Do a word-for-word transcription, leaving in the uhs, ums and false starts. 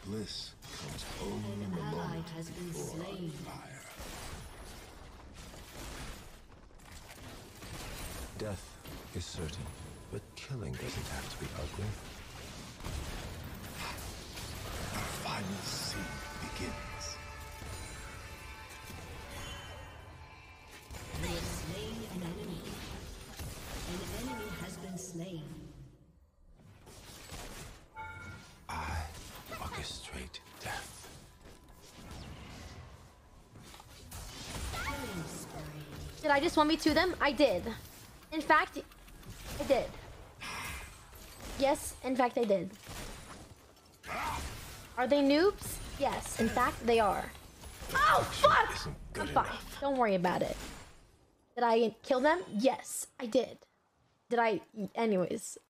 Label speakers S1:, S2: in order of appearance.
S1: Bliss comes only in the
S2: Ally
S1: moment
S2: has been
S1: before
S2: slain.
S1: fire. Death is certain, but killing doesn't have to be ugly. Our final scene begins.
S2: You have slain an enemy. An enemy has been slain.
S1: I orchestrate death.
S2: Killing spree.
S3: Did I just one v two them? I did. In fact, I did. Yes, in fact, I did. Are they noobs? Yes, in fact, they are. Oh, fuck!
S1: Isn't
S3: I'm
S1: good
S3: fine.
S1: enough.
S3: Don't worry about it. Did I kill them? Yes, I did. Did I... Anyways.